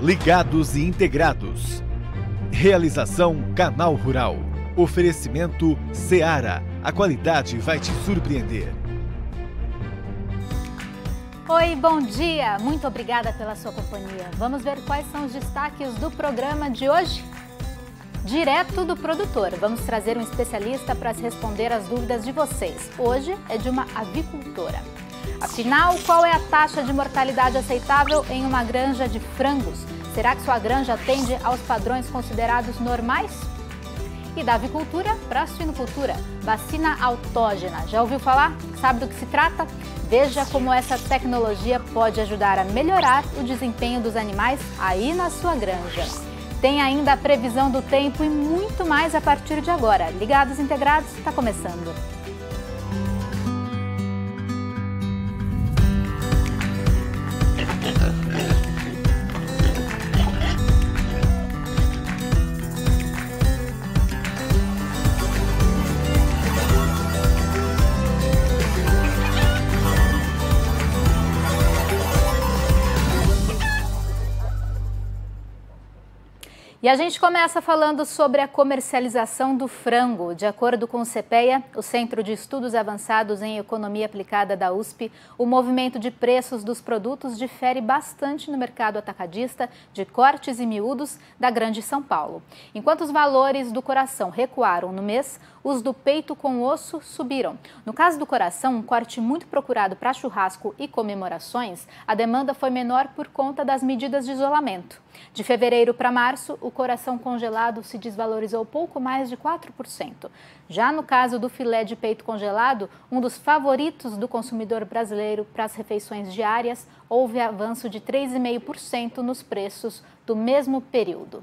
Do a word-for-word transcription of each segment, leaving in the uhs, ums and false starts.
ligados e integrados. Realização Canal Rural. Oferecimento Seara. A qualidade vai te surpreender. Oi, bom dia! Muito obrigada pela sua companhia. Vamos ver quais são os destaques do programa de hoje? Direto do produtor, vamos trazer um especialista para responder as dúvidas de vocês. Hoje é de uma avicultora. Afinal, qual é a taxa de mortalidade aceitável em uma granja de frangos? Será que sua granja atende aos padrões considerados normais? E da avicultura para a suinocultura, vacina autógena. Já ouviu falar? Sabe do que se trata? Veja como essa tecnologia pode ajudar a melhorar o desempenho dos animais aí na sua granja. Tem ainda a previsão do tempo e muito mais a partir de agora. Ligados Integrados, está começando. E a gente começa falando sobre a comercialização do frango. De acordo com o CEPEA, o Centro de Estudos Avançados em Economia Aplicada da U S P, o movimento de preços dos produtos difere bastante no mercado atacadista de cortes e miúdos da Grande São Paulo. Enquanto os valores do coração recuaram no mês, os do peito com osso subiram. No caso do coração, um corte muito procurado para churrasco e comemorações, a demanda foi menor por conta das medidas de isolamento. De fevereiro para março, o coração congelado se desvalorizou pouco mais de quatro por cento. Já no caso do filé de peito congelado, um dos favoritos do consumidor brasileiro para as refeições diárias, houve avanço de três vírgula cinco por cento nos preços do mesmo período.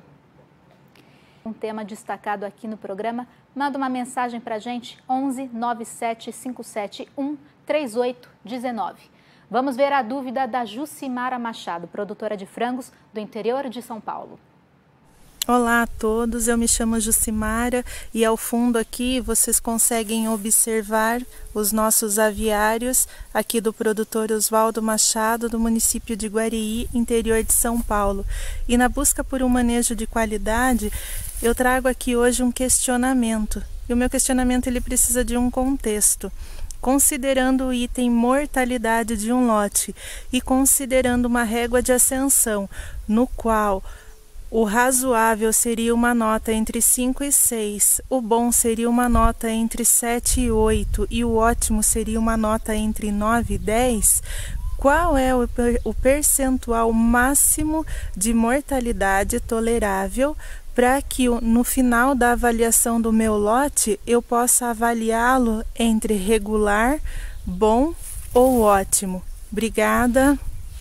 Um tema destacado aqui no programa, manda uma mensagem para a gente, onze nove sete cinco sete um três oito um nove. Vamos ver a dúvida da Jucimara Machado, produtora de frangos do interior de São Paulo. Olá a todos, eu me chamo Jucimara e ao fundo aqui vocês conseguem observar os nossos aviários aqui do produtor Oswaldo Machado, do município de Guarií, interior de São Paulo. E na busca por um manejo de qualidade, eu trago aqui hoje um questionamento. E o meu questionamento ele precisa de um contexto. Considerando o item mortalidade de um lote e considerando uma régua de ascensão, no qual o razoável seria uma nota entre cinco e seis, o bom seria uma nota entre sete e oito e o ótimo seria uma nota entre nove e dez, qual é o, o percentual máximo de mortalidade tolerável para que no final da avaliação do meu lote eu possa avaliá-lo entre regular, bom ou ótimo? Obrigada.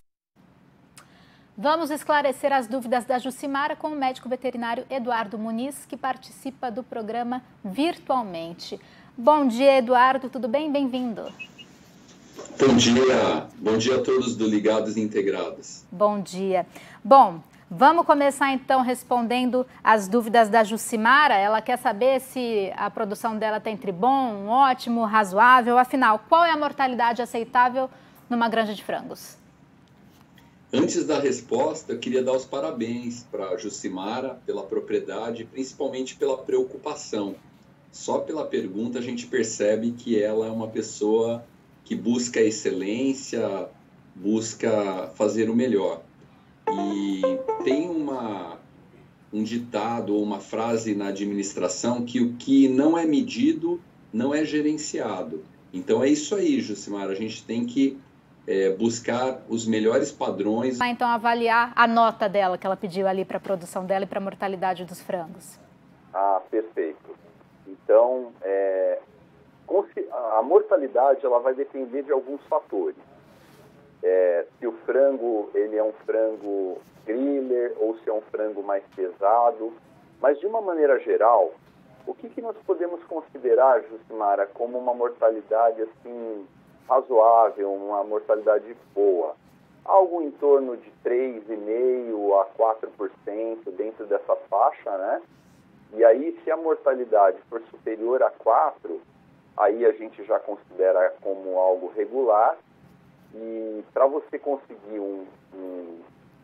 Vamos esclarecer as dúvidas da Jucimara com o médico veterinário Eduardo Muniz, que participa do programa virtualmente. Bom dia, Eduardo, tudo bem? Bem-vindo. Bom dia, bom dia a todos do Ligados e Integrados. Bom dia. Bom, vamos começar então respondendo as dúvidas da Jucimara. Ela quer saber se a produção dela está entre bom, ótimo, razoável. Afinal, qual é a mortalidade aceitável numa granja de frangos? Antes da resposta, eu queria dar os parabéns para a Jucimara pela propriedade, principalmente pela preocupação. Só pela pergunta a gente percebe que ela é uma pessoa que busca excelência, busca fazer o melhor. E tem uma, um ditado ou uma frase na administração que o que não é medido não é gerenciado. Então é isso aí, Jucimara, a gente tem que é, buscar os melhores padrões. Vai então avaliar a nota dela que ela pediu ali para a produção dela e para a mortalidade dos frangos. Ah, perfeito. Então, é, a mortalidade ela vai depender de alguns fatores. É, se o frango ele é um frango griller ou se é um frango mais pesado. Mas, de uma maneira geral, o que, que nós podemos considerar, Jucimara, como uma mortalidade assim, razoável, uma mortalidade boa? Algo em torno de três vírgula cinco por cento a quatro por cento dentro dessa faixa, né? E aí, se a mortalidade for superior a quatro, aí a gente já considera como algo regular. E para você conseguir um, um,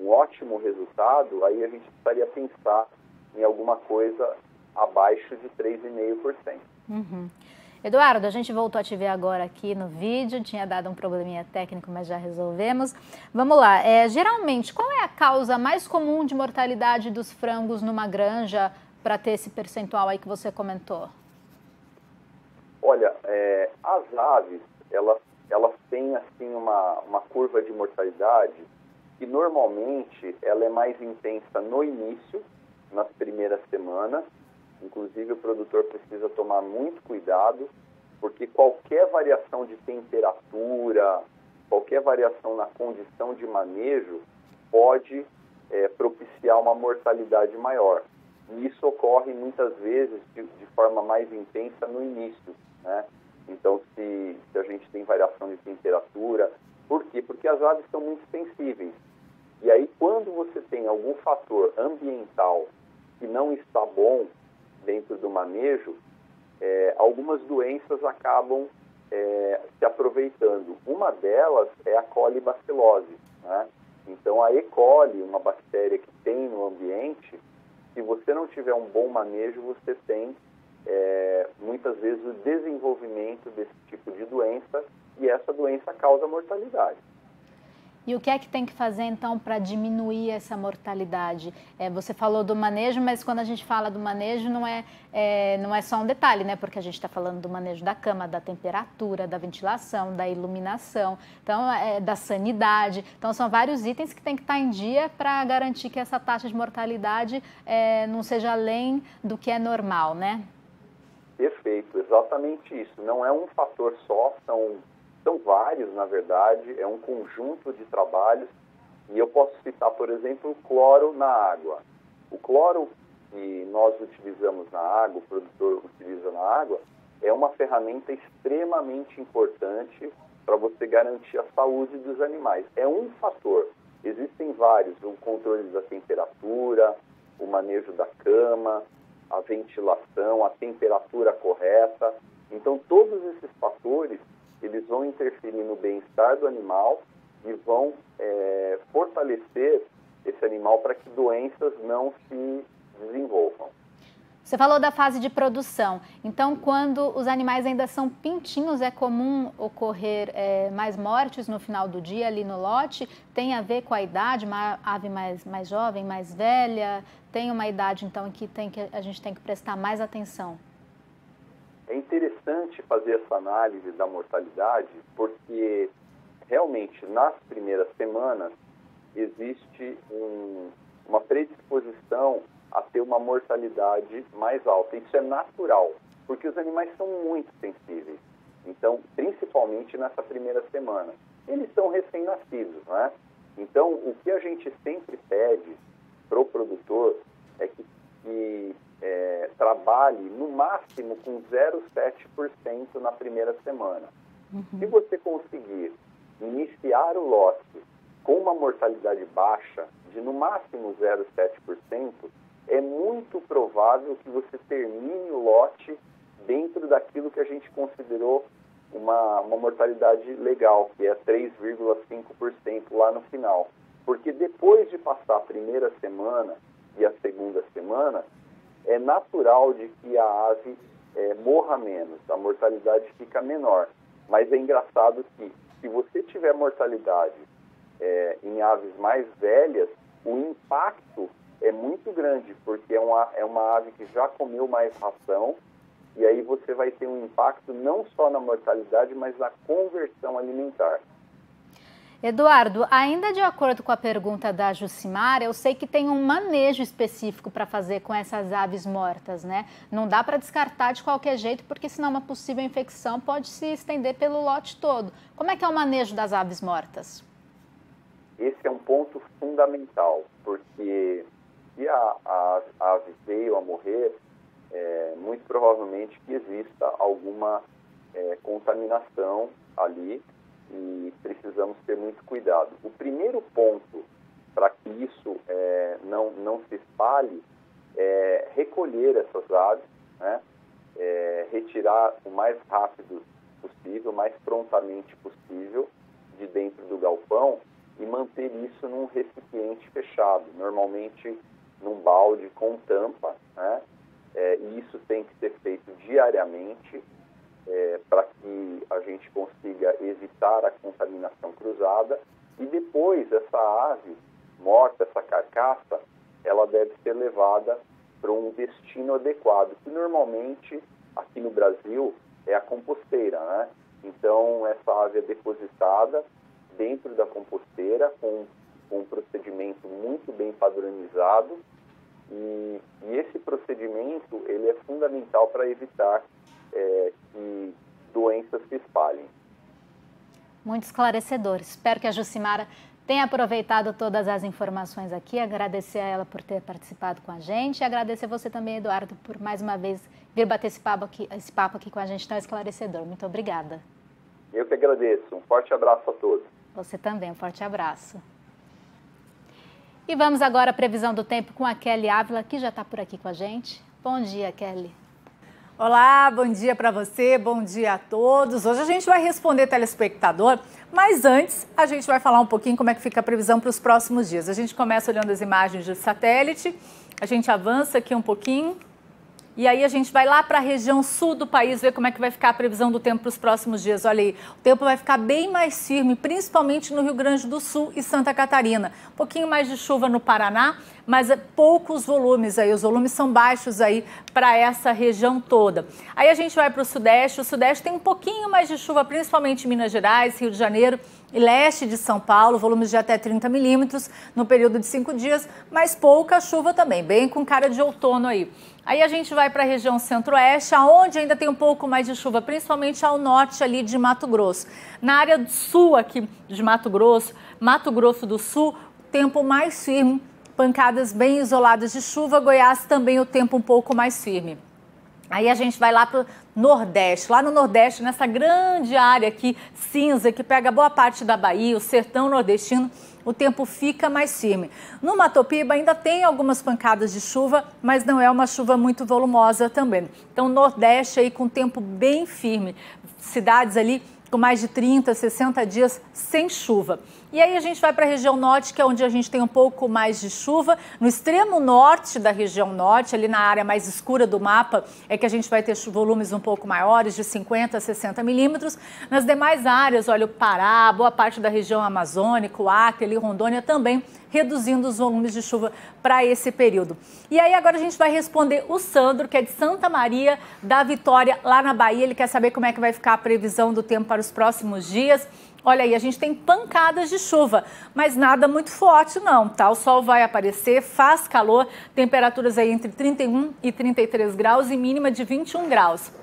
um ótimo resultado, aí a gente precisaria pensar em alguma coisa abaixo de três vírgula cinco por cento. Uhum. Eduardo, a gente voltou a te ver agora aqui no vídeo, tinha dado um probleminha técnico, mas já resolvemos. Vamos lá, é, geralmente, qual é a causa mais comum de mortalidade dos frangos numa granja para ter esse percentual aí que você comentou? Olha, é, as aves, elas, elas têm assim uma, uma curva de mortalidade que normalmente ela é mais intensa no início, nas primeiras semanas. Inclusive o produtor precisa tomar muito cuidado, porque qualquer variação de temperatura, qualquer variação na condição de manejo pode é, propiciar uma mortalidade maior. E isso ocorre muitas vezes de, de forma mais intensa no início, né? Então, se, se a gente tem variação de temperatura, por quê? Porque as aves são muito sensíveis. E aí, quando você tem algum fator ambiental que não está bom dentro do manejo, é, algumas doenças acabam é, se aproveitando. Uma delas é a colibacilose, né? Então, a E. coli, uma bactéria que tem no ambiente, se você não tiver um bom manejo, você tem é, muitas vezes o desenvolvimento desse tipo de doença, e essa doença causa mortalidade. E o que é que tem que fazer, então, para diminuir essa mortalidade? É, você falou do manejo, mas quando a gente fala do manejo, não é, é, não é só um detalhe, né? Porque a gente está falando do manejo da cama, da temperatura, da ventilação, da iluminação, então, é, da sanidade. Então, são vários itens que tem que estar em dia para garantir que essa taxa de mortalidade é, não seja além do que é normal, né? Perfeito, exatamente isso. Não é um fator só, são... São vários, na verdade, é um conjunto de trabalhos, e eu posso citar, por exemplo, o cloro na água. O cloro que nós utilizamos na água, o produtor utiliza na água, é uma ferramenta extremamente importante para você garantir a saúde dos animais. É um fator, existem vários, o controle da temperatura, o manejo da cama, a ventilação, a temperatura correta. Então, todos esses fatores eles vão interferir no bem-estar do animal e vão é, fortalecer esse animal para que doenças não se desenvolvam. Você falou da fase de produção. Então, quando os animais ainda são pintinhos, é comum ocorrer é, mais mortes no final do dia ali no lote? Tem a ver com a idade, uma ave mais, mais jovem, mais velha? Tem uma idade, então, em que, tem que a gente tem que prestar mais atenção? É interessante fazer essa análise da mortalidade porque, realmente, nas primeiras semanas, existe um, uma predisposição a ter uma mortalidade mais alta. Isso é natural, porque os animais são muito sensíveis. Então, principalmente nessa primeira semana. Eles são recém-nascidos, né? Então, o que a gente sempre pede para o produtor é que, que É, trabalhe no máximo com zero vírgula sete por cento na primeira semana. Uhum. Se você conseguir iniciar o lote com uma mortalidade baixa, de no máximo zero vírgula sete por cento, é muito provável que você termine o lote dentro daquilo que a gente considerou uma, uma mortalidade legal, que é três vírgula cinco por cento lá no final. Porque depois de passar a primeira semana e a segunda semana, é natural de que a ave é, morra menos, a mortalidade fica menor. Mas é engraçado que, se você tiver mortalidade é, em aves mais velhas, o impacto é muito grande, porque é uma, é uma ave que já comeu mais ração, e aí você vai ter um impacto não só na mortalidade, mas na conversão alimentar. Eduardo, ainda de acordo com a pergunta da Jucimara, eu sei que tem um manejo específico para fazer com essas aves mortas, né? Não dá para descartar de qualquer jeito, porque senão uma possível infecção pode se estender pelo lote todo. Como é que é o manejo das aves mortas? Esse é um ponto fundamental, porque se a, a, a ave veio a morrer, é, muito provavelmente que exista alguma é, contaminação ali, e precisamos ter muito cuidado. O primeiro ponto para que isso é, não, não se espalhe é recolher essas aves, né? É, retirar o mais rápido possível, o mais prontamente possível de dentro do galpão, e manter isso num recipiente fechado, normalmente num balde com tampa, né? É, e isso tem que ser feito diariamente é, para que a gente consiga evitar a contaminação cruzada. E depois essa ave morta, essa carcaça, ela deve ser levada para um destino adequado, que normalmente aqui no Brasil é a composteira, né? Então essa ave é depositada dentro da composteira com, com um procedimento muito bem padronizado. E, e esse procedimento ele é fundamental para evitar é, que doenças se espalhem. Muito esclarecedor. Espero que a Jucimara tenha aproveitado todas as informações aqui. Agradecer a ela por ter participado com a gente e agradecer você também, Eduardo, por mais uma vez vir bater esse papo aqui, esse papo aqui com a gente tão esclarecedor. Muito obrigada. Eu que agradeço. Um forte abraço a todos. Você também. Um forte abraço. E vamos agora à previsão do tempo com a Kelly Ávila, que já está por aqui com a gente. Bom dia, Kelly. Olá, bom dia para você, bom dia a todos. Hoje a gente vai responder telespectador, mas antes a gente vai falar um pouquinho como é que fica a previsão para os próximos dias. A gente começa olhando as imagens de satélite, a gente avança aqui um pouquinho e aí a gente vai lá para a região sul do país ver como é que vai ficar a previsão do tempo para os próximos dias. Olha aí, o tempo vai ficar bem mais firme, principalmente no Rio Grande do Sul e Santa Catarina. Um pouquinho mais de chuva no Paraná, mas é poucos volumes aí, os volumes são baixos aí para essa região toda. Aí a gente vai para o Sudeste, o Sudeste tem um pouquinho mais de chuva, principalmente em Minas Gerais, Rio de Janeiro e leste de São Paulo, volumes de até trinta milímetros no período de cinco dias, mas pouca chuva também, bem com cara de outono aí. Aí a gente vai para a região centro-oeste, aonde ainda tem um pouco mais de chuva, principalmente ao norte ali de Mato Grosso. Na área do sul aqui de Mato Grosso, Mato Grosso do Sul, tempo mais firme, pancadas bem isoladas de chuva. Goiás também o tempo um pouco mais firme. Aí a gente vai lá para o Nordeste. Lá no Nordeste, nessa grande área aqui, cinza, que pega boa parte da Bahia, o sertão nordestino, o tempo fica mais firme. No Mato Piba ainda tem algumas pancadas de chuva, mas não é uma chuva muito volumosa também. Então, Nordeste aí com tempo bem firme. Cidades ali com mais de trinta, sessenta dias sem chuva. E aí a gente vai para a região norte, que é onde a gente tem um pouco mais de chuva. No extremo norte da região norte, ali na área mais escura do mapa, é que a gente vai ter volumes um pouco maiores, de cinquenta a sessenta milímetros. Nas demais áreas, olha, o Pará, boa parte da região amazônica, o Acre, ali, Rondônia também, reduzindo os volumes de chuva para esse período. E aí agora a gente vai responder o Sandro, que é de Santa Maria da Vitória, lá na Bahia. Ele quer saber como é que vai ficar a previsão do tempo para os próximos dias. Olha aí, a gente tem pancadas de chuva, mas nada muito forte não, tá? O sol vai aparecer, faz calor, temperaturas aí entre trinta e um e trinta e três graus e mínima de vinte e um graus.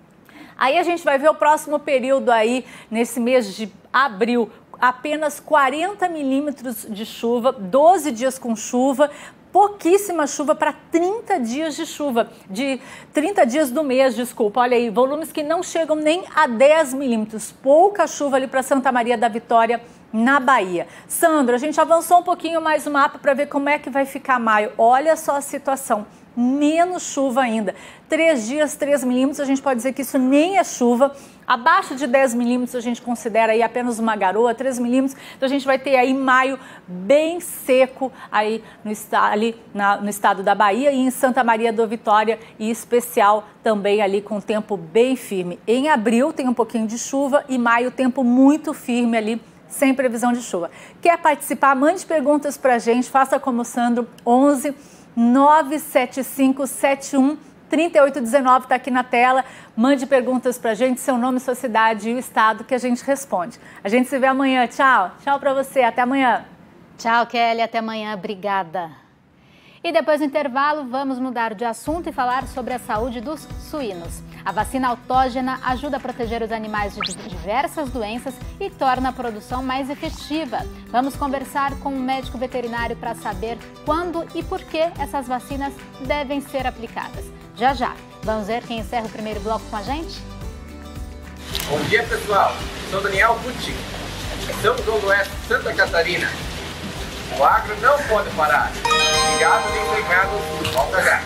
Aí a gente vai ver o próximo período aí, nesse mês de abril, apenas quarenta milímetros de chuva, doze dias com chuva, pouquíssima chuva para trinta dias de chuva, de trinta dias do mês, desculpa, olha aí, volumes que não chegam nem a dez milímetros, pouca chuva ali para Santa Maria da Vitória, na Bahia. Sandro, a gente avançou um pouquinho mais o mapa para ver como é que vai ficar maio, olha só a situação. Menos chuva ainda, três dias, três milímetros, a gente pode dizer que isso nem é chuva, abaixo de dez milímetros a gente considera aí apenas uma garoa, três milímetros, então a gente vai ter aí maio bem seco aí no, ali na, no estado da Bahia e em Santa Maria da Vitória e especial também ali com tempo bem firme. Em abril tem um pouquinho de chuva e maio tempo muito firme ali, sem previsão de chuva. Quer participar? Mande perguntas pra gente, faça como o Sandro, onze nove sete cinco sete um três oito um nove, está aqui na tela. Mande perguntas para a gente, seu nome, sua cidade e o estado que a gente responde. A gente se vê amanhã. Tchau. Tchau para você. Até amanhã. Tchau, Kelly. Até amanhã. Obrigada. E depois do intervalo, vamos mudar de assunto e falar sobre a saúde dos suínos. A vacina autógena ajuda a proteger os animais de diversas doenças e torna a produção mais efetiva. Vamos conversar com um médico veterinário para saber quando e por que essas vacinas devem ser aplicadas. Já já, vamos ver quem encerra o primeiro bloco com a gente? Bom dia, pessoal. Sou Daniel Butti, de São João do Oeste, Santa Catarina. O agro não pode parar. Obrigado, bem recado. Volta já.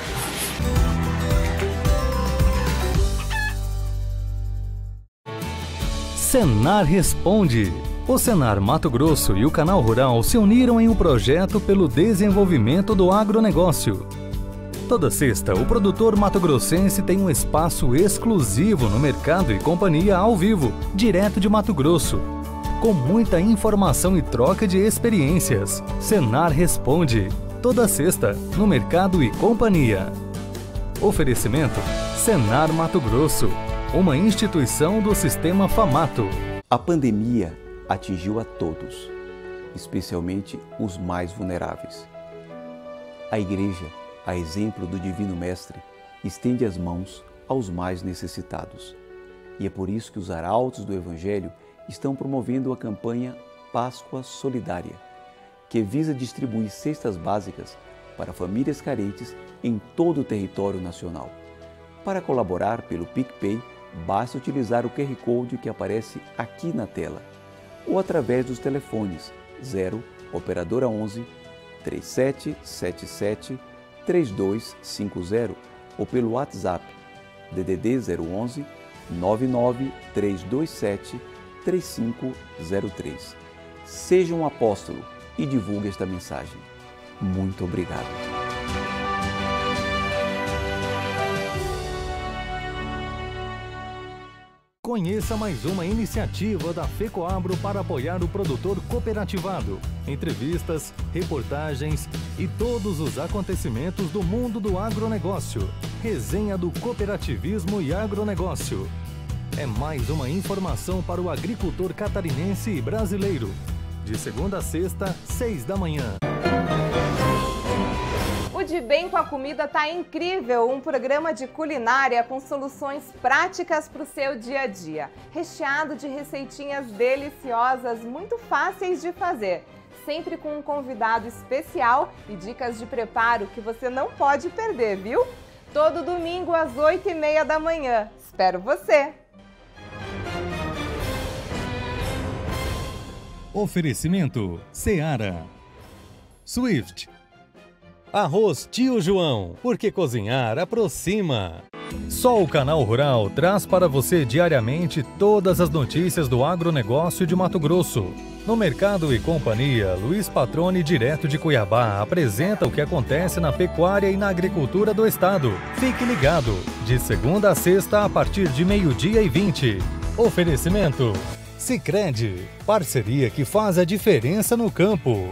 Senar Responde, O Senar Mato Grosso e o Canal Rural se uniram em um projeto pelo desenvolvimento do agronegócio. Toda sexta, o produtor mato-grossense tem um espaço exclusivo no Mercado e Companhia ao vivo, direto de Mato Grosso. Com muita informação e troca de experiências, Senar Responde, toda sexta, no Mercado e Companhia. Oferecimento Senar Mato Grosso, uma instituição do Sistema Famato. A pandemia atingiu a todos, especialmente os mais vulneráveis. A Igreja, a exemplo do Divino Mestre, estende as mãos aos mais necessitados. E é por isso que os arautos do Evangelho estão promovendo a campanha Páscoa Solidária, que visa distribuir cestas básicas para famílias carentes em todo o território nacional. Para colaborar pelo PicPay, basta utilizar o Q R Code que aparece aqui na tela ou através dos telefones zero operadora onze, trinta e sete setenta e sete, trinta e dois cinquenta ou pelo WhatsApp D D D zero onze, nove nove três dois sete, três cinco zero três. Seja um apóstolo e divulgue esta mensagem. Muito obrigado. Conheça mais uma iniciativa da FECOAGRO para apoiar o produtor cooperativado. Entrevistas, reportagens e todos os acontecimentos do mundo do agronegócio. Resenha do cooperativismo e agronegócio. É mais uma informação para o agricultor catarinense e brasileiro. De segunda a sexta, seis da manhã. O De Bem com a Comida tá incrível, um programa de culinária com soluções práticas para o seu dia a dia, recheado de receitinhas deliciosas, muito fáceis de fazer, sempre com um convidado especial e dicas de preparo que você não pode perder, viu? Todo domingo às oito e meia da manhã. Espero você! Oferecimento Seara. Swift. Arroz Tio João, porque cozinhar aproxima. Só o Canal Rural traz para você diariamente todas as notícias do agronegócio de Mato Grosso. No Mercado e Companhia, Luiz Patrone, direto de Cuiabá, apresenta o que acontece na pecuária e na agricultura do estado. Fique ligado, de segunda a sexta a partir de meio-dia e vinte. Oferecimento Sicredi, parceria que faz a diferença no campo.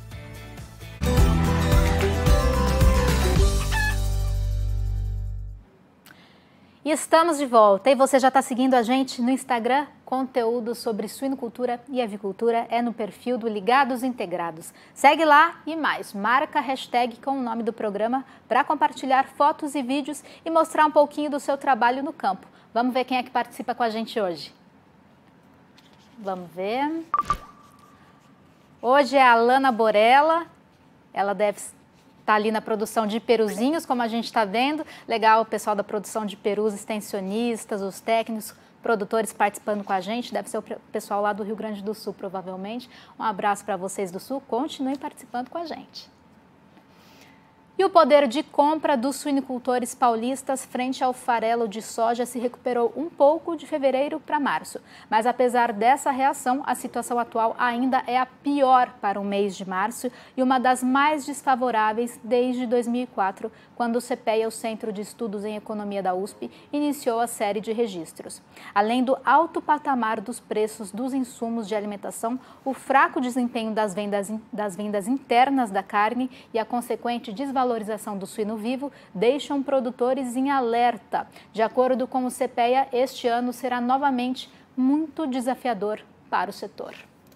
E estamos de volta. E você já está seguindo a gente no Instagram? Conteúdo sobre suinocultura e avicultura é no perfil do Ligados Integrados. Segue lá e mais, marca a hashtag com o nome do programa para compartilhar fotos e vídeos e mostrar um pouquinho do seu trabalho no campo. Vamos ver quem é que participa com a gente hoje. Vamos ver. Hoje é a Alana Borella. Ela deve está ali na produção de peruzinhos, como a gente está vendo. Legal o pessoal da produção de perus, extensionistas, os técnicos, produtores participando com a gente. Deve ser o pessoal lá do Rio Grande do Sul, provavelmente. Um abraço para vocês do Sul. Continuem participando com a gente. E o poder de compra dos suinicultores paulistas frente ao farelo de soja se recuperou um pouco de fevereiro para março. Mas apesar dessa reação, a situação atual ainda é a pior para o mês de março e uma das mais desfavoráveis desde dois mil e quatro, quando o CEPEA, o Centro de Estudos em Economia da U S P, iniciou a série de registros. Além do alto patamar dos preços dos insumos de alimentação, o fraco desempenho das vendas, das vendas internas da carne e a consequente desvalorização valorização do suíno vivo deixam produtores em alerta. De acordo com o CEPEA, este ano será novamente muito desafiador para o setor.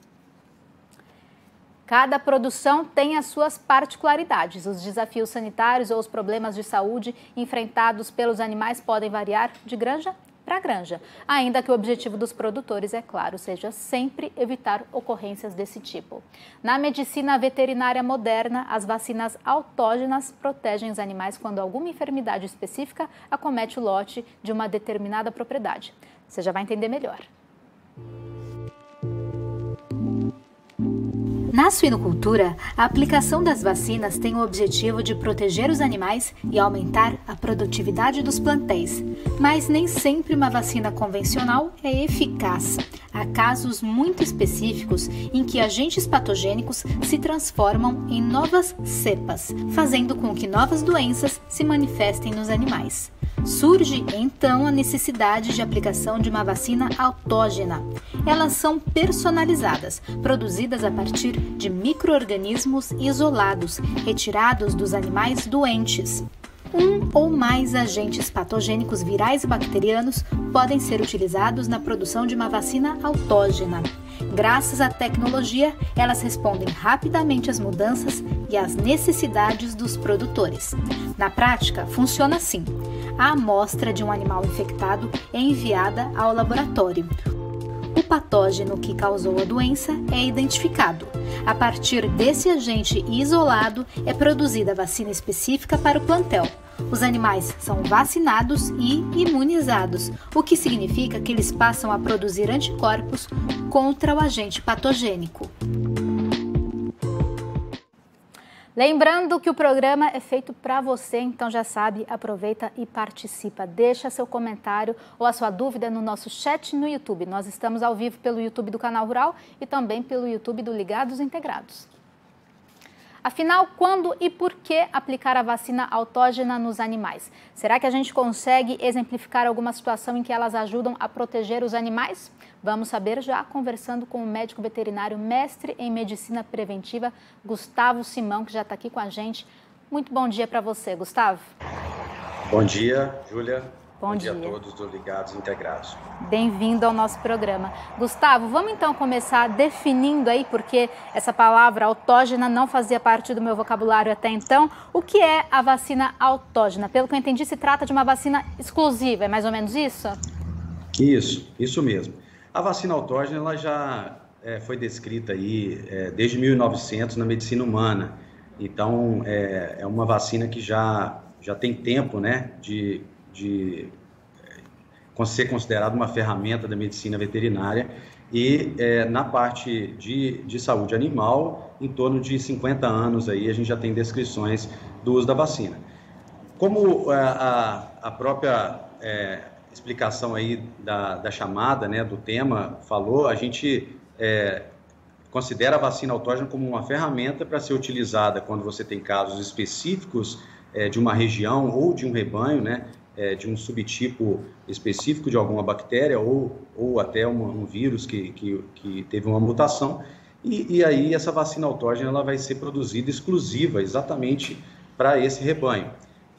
Cada produção tem as suas particularidades. Os desafios sanitários ou os problemas de saúde enfrentados pelos animais podem variar de granja para granja, ainda que o objetivo dos produtores, é claro, seja sempre evitar ocorrências desse tipo. Na medicina veterinária moderna, as vacinas autógenas protegem os animais quando alguma enfermidade específica acomete o lote de uma determinada propriedade. Você já vai entender melhor. Na suinocultura, a aplicação das vacinas tem o objetivo de proteger os animais e aumentar a produtividade dos plantéis. Mas nem sempre uma vacina convencional é eficaz. Há casos muito específicos em que agentes patogênicos se transformam em novas cepas, fazendo com que novas doenças se manifestem nos animais. Surge, então, a necessidade de aplicação de uma vacina autógena. Elas são personalizadas, produzidas a partir de micro-organismos isolados, retirados dos animais doentes. Um ou mais agentes patogênicos virais e bacterianos podem ser utilizados na produção de uma vacina autógena. Graças à tecnologia, elas respondem rapidamente às mudanças e às necessidades dos produtores. Na prática, funciona assim. A amostra de um animal infectado é enviada ao laboratório. O patógeno que causou a doença é identificado. A partir desse agente isolado, é produzida a vacina específica para o plantel. Os animais são vacinados e imunizados, o que significa que eles passam a produzir anticorpos contra o agente patogênico. Lembrando que o programa é feito para você, então já sabe, aproveita e participa. Deixa seu comentário ou a sua dúvida no nosso chat no YouTube. Nós estamos ao vivo pelo YouTube do Canal Rural e também pelo YouTube do Ligados Integrados. Afinal, quando e por que aplicar a vacina autógena nos animais? Será que a gente consegue exemplificar alguma situação em que elas ajudam a proteger os animais? Vamos saber já conversando com o médico veterinário, mestre em medicina preventiva, Gustavo Simão, que já está aqui com a gente. Muito bom dia para você, Gustavo. Bom dia, Júlia. Bom, bom dia. dia a todos do Ligados Integrados. Bem-vindo ao nosso programa. Gustavo, vamos então começar definindo aí, porque essa palavra autógena não fazia parte do meu vocabulário até então. O que é a vacina autógena? Pelo que eu entendi, se trata de uma vacina exclusiva, é mais ou menos isso? Isso, isso mesmo. A vacina autógena ela já é, foi descrita aí é, desde mil e novecentos na medicina humana. Então, é, é uma vacina que já, já tem tempo, né, de... de ser considerado uma ferramenta da medicina veterinária e é, na parte de, de saúde animal, em torno de cinquenta anos aí a gente já tem descrições do uso da vacina. Como a, a própria é, explicação aí da, da chamada, né, do tema falou, a gente é, considera a vacina autógena como uma ferramenta para ser utilizada quando você tem casos específicos é, de uma região ou de um rebanho, né, É, de um subtipo específico de alguma bactéria ou, ou até uma, um vírus que, que, que teve uma mutação. E, e aí essa vacina autógena ela vai ser produzida exclusiva exatamente para esse rebanho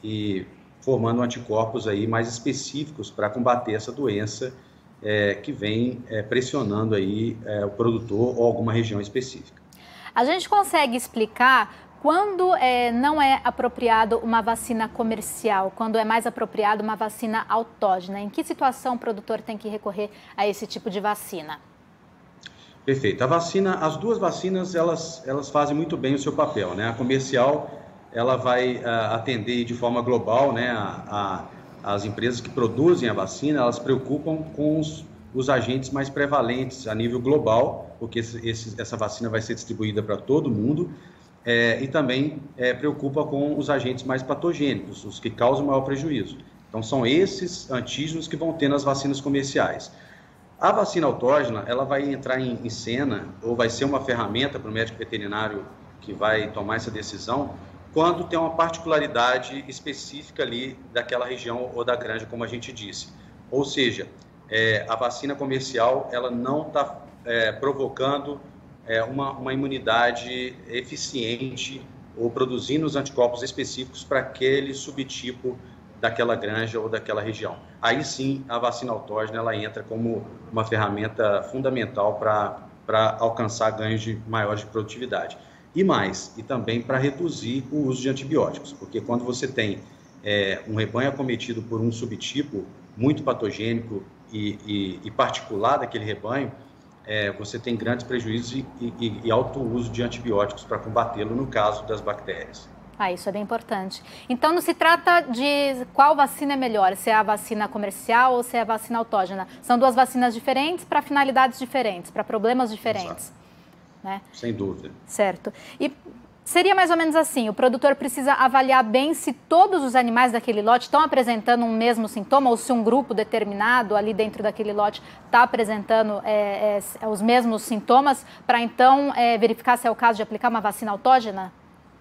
e formando anticorpos aí mais específicos para combater essa doença é, que vem é, pressionando aí é, o produtor ou alguma região específica. A gente consegue explicar quando é, não é apropriado uma vacina comercial, quando é mais apropriado uma vacina autógena? Em que situação o produtor tem que recorrer a esse tipo de vacina? Perfeito. A vacina, as duas vacinas, elas, elas fazem muito bem o seu papel, né? A comercial, ela vai uh, atender de forma global, né? A, a, as empresas que produzem a vacina, elas se preocupam com os, os agentes mais prevalentes a nível global, porque esse, esse, essa vacina vai ser distribuída para todo mundo. É, e também é, preocupa com os agentes mais patogênicos, os que causam maior prejuízo. Então, são esses antígenos que vão ter nas vacinas comerciais. A vacina autógena, ela vai entrar em, em cena, ou vai ser uma ferramenta para o médico veterinário que vai tomar essa decisão, quando tem uma particularidade específica ali daquela região ou da granja, como a gente disse. Ou seja, é, a vacina comercial, ela não está é, provocando É uma, uma imunidade eficiente ou produzindo os anticorpos específicos para aquele subtipo daquela granja ou daquela região. Aí sim, a vacina autógena ela entra como uma ferramenta fundamental para alcançar ganhos de, maiores de produtividade. E mais, e também para reduzir o uso de antibióticos, porque quando você tem é, um rebanho acometido por um subtipo muito patogênico e, e, e particular daquele rebanho, É, você tem grandes prejuízos e, e, e alto uso de antibióticos para combatê-lo no caso das bactérias. Ah, isso é bem importante. Então não se trata de qual vacina é melhor, se é a vacina comercial ou se é a vacina autógena. São duas vacinas diferentes para finalidades diferentes, para problemas diferentes. Exato. né? Sem dúvida. Certo. E seria mais ou menos assim, o produtor precisa avaliar bem se todos os animais daquele lote estão apresentando um mesmo sintoma ou se um grupo determinado ali dentro daquele lote está apresentando é, é, os mesmos sintomas, para então é, verificar se é o caso de aplicar uma vacina autógena?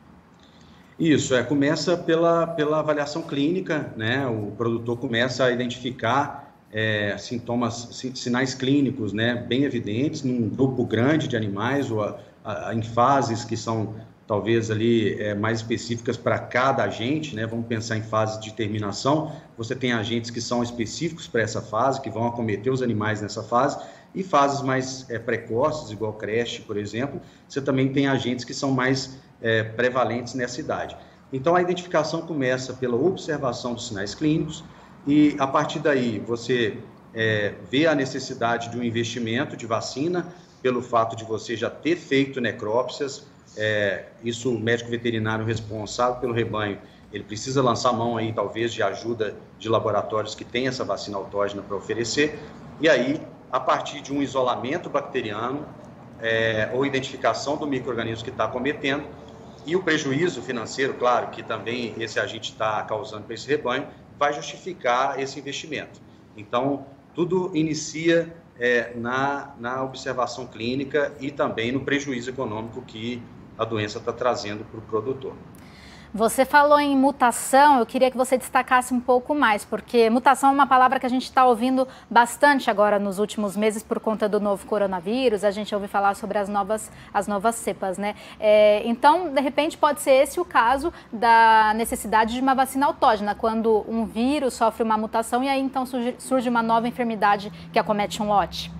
Isso, é, começa pela, pela avaliação clínica, né? O produtor começa a identificar é, sintomas, sinais clínicos, né, bem evidentes num grupo grande de animais ou a, a, em fases que são talvez ali é, mais específicas para cada agente, né? Vamos pensar em fase de terminação. Você tem agentes que são específicos para essa fase, que vão acometer os animais nessa fase, e fases mais é, precoces, igual creche, por exemplo, você também tem agentes que são mais é, prevalentes nessa idade. Então, a identificação começa pela observação dos sinais clínicos e, a partir daí, você é, vê a necessidade de um investimento de vacina, pelo fato de você já ter feito necrópsias. É, isso, o médico veterinário responsável pelo rebanho, ele precisa lançar mão aí, talvez, de ajuda de laboratórios que têm essa vacina autógena para oferecer. E aí, a partir de um isolamento bacteriano é, ou identificação do micro-organismo que está acometendo e o prejuízo financeiro, claro, que também esse agente está causando para esse rebanho, vai justificar esse investimento. Então, tudo inicia é, na, na observação clínica e também no prejuízo econômico que a doença está trazendo para o produtor. Você falou em mutação, eu queria que você destacasse um pouco mais, porque mutação é uma palavra que a gente está ouvindo bastante agora nos últimos meses por conta do novo coronavírus, a gente ouve falar sobre as novas, as novas cepas, né? É, então, de repente, pode ser esse o caso da necessidade de uma vacina autógena, quando um vírus sofre uma mutação e aí então surge, surge uma nova enfermidade que acomete um lote.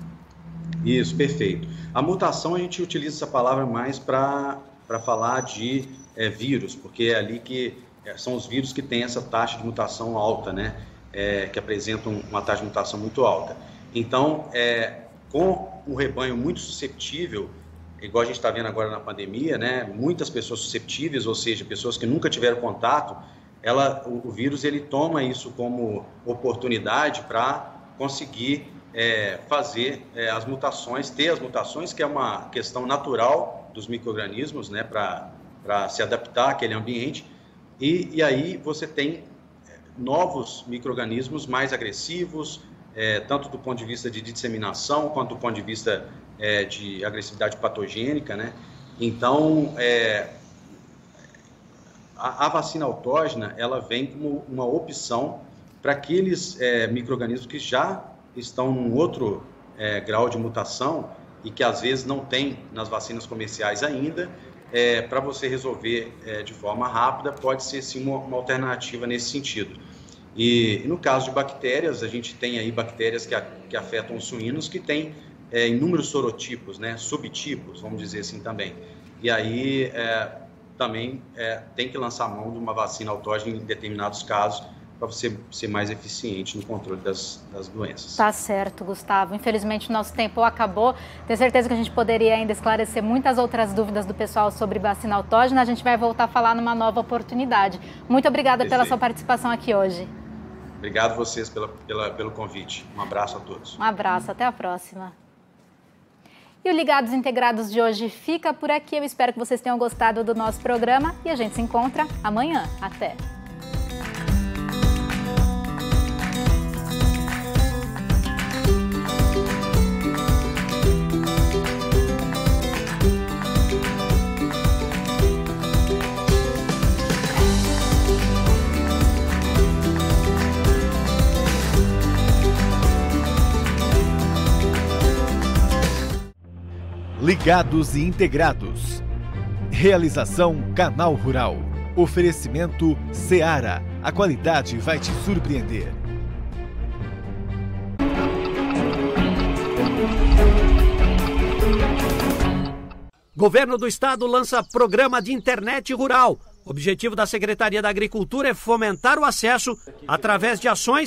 Isso, perfeito. A mutação, a gente utiliza essa palavra mais para para falar de é, vírus, porque é ali que é, são os vírus que têm essa taxa de mutação alta, né? É, que apresentam uma taxa de mutação muito alta. Então, é, com um rebanho muito susceptível, igual a gente está vendo agora na pandemia, né? Muitas pessoas susceptíveis, ou seja, pessoas que nunca tiveram contato, ela, o, o vírus ele toma isso como oportunidade para conseguir é, fazer é, as mutações, ter as mutações, que é uma questão natural dos micro-organismos, né, para se adaptar àquele ambiente, e, e aí você tem novos micro-organismos mais agressivos, é, tanto do ponto de vista de disseminação, quanto do ponto de vista é, de agressividade patogênica, né? Então, é, a, a vacina autógena, ela vem como uma opção para aqueles é, micro-organismos que já estão num outro é, grau de mutação, e que às vezes não tem nas vacinas comerciais ainda, é, para você resolver é, de forma rápida, pode ser sim uma, uma alternativa nesse sentido. E, e no caso de bactérias, a gente tem aí bactérias que, a, que afetam os suínos, que tem é, inúmeros sorotipos, né, subtipos, vamos dizer assim também. E aí é, também é, tem que lançar mão de uma vacina autógena em determinados casos, para você ser mais eficiente no controle das, das doenças. Tá certo, Gustavo. Infelizmente, o nosso tempo acabou. Tenho certeza que a gente poderia ainda esclarecer muitas outras dúvidas do pessoal sobre vacina autógena. A gente vai voltar a falar numa nova oportunidade. Muito obrigada Perfeito. Pela sua participação aqui hoje. Obrigado a vocês pela, pela, pelo convite. Um abraço a todos. Um abraço, até a próxima. E o Ligados Integrados de hoje fica por aqui. Eu espero que vocês tenham gostado do nosso programa e a gente se encontra amanhã. Até! Ligados e Integrados. Realização Canal Rural. Oferecimento Seara. A qualidade vai te surpreender. Governo do Estado lança programa de internet rural. O objetivo da Secretaria da Agricultura é fomentar o acesso através de ações